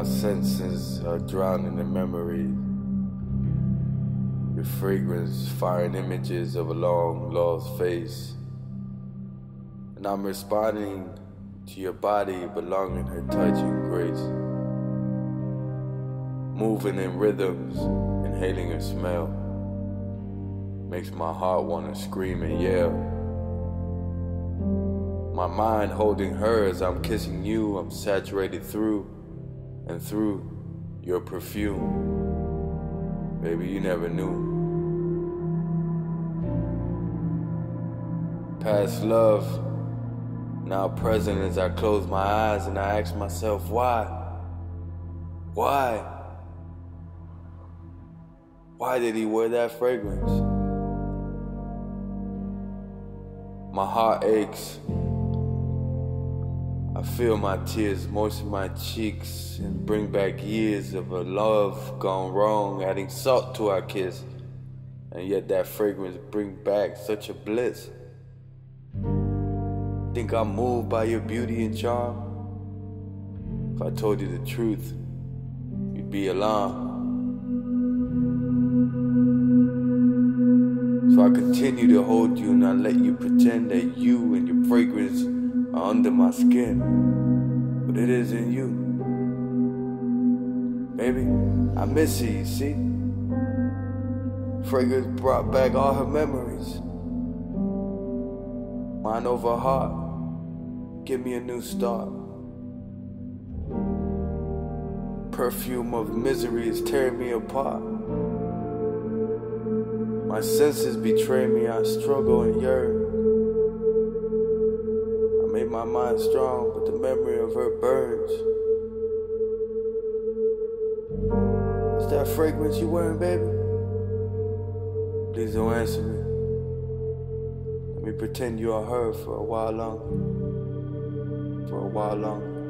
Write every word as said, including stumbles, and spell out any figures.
My senses are drowning in memory. Your fragrance firing images of a long lost face. And I'm responding to your body belonging her touch and grace. Moving in rhythms, inhaling her smell. Makes my heart want to scream and yell. My mind holding hers, I'm kissing you, I'm saturated through and through your perfume. Baby, you never knew. Past love, now present as I close my eyes and I ask myself, why? Why? Why did he wear that fragrance? My heart aches. I feel my tears moisten my cheeks and bring back years of a love gone wrong, adding salt to our kiss. And yet that fragrance brings back such a bliss. Think I'm moved by your beauty and charm? If I told you the truth, you'd be alarmed. So I continue to hold you and I let you pretend that you and your fragrance are under my skin. But it isn't you. Baby, I miss you, you see? Fragrance brought back all her memories. Mind over heart. Give me a new start. Perfume of misery is tearing me apart. My senses betray me, I struggle and yearn. I made my mind strong, but the memory of her burns. What's that fragrance you wearing, baby? Please don't answer me. Let me pretend you are her for a while longer. For a while longer.